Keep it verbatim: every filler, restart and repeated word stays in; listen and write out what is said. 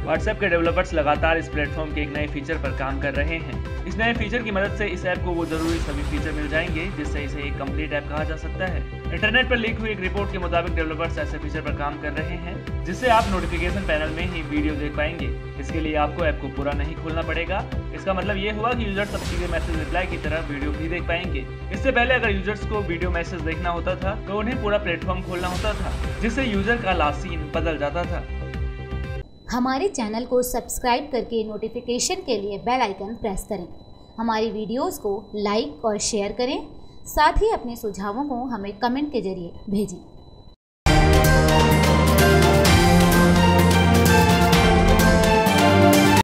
WhatsApp के developers लगातार इस प्लेटफॉर्म के एक नए फीचर पर काम कर रहे हैं। इस नए फीचर की मदद से इस ऐप को वो जरूरी सभी फीचर मिल जाएंगे जिससे इसे एक कंप्लीट ऐप कहा जा सकता है। इंटरनेट पर लीक हुई एक रिपोर्ट के मुताबिक डेवलपर्स ऐसे फीचर पर काम कर रहे हैं जिससे आप नोटिफिकेशन पैनल में ही वीडियो देख पाएंगे। इसके लिए आपको ऐप को पूरा नहीं खोलना पड़ेगा। इसका मतलब ये हुआ कि यूजर्स अब सीधे मैसेज रिप्लाई की तरह वीडियो भी देख पाएंगे। इससे पहले अगर यूजर्स को वीडियो मैसेज देखना होता था तो उन्हें पूरा प्लेटफॉर्म खोलना होता था, जिससे यूजर का लास्ट सीन बदल जाता था। हमारे चैनल को सब्सक्राइब करके नोटिफिकेशन के लिए बेल आइकन प्रेस करें। हमारी वीडियोस को लाइक और शेयर करें। साथ ही अपने सुझावों को हमें कमेंट के जरिए भेजें।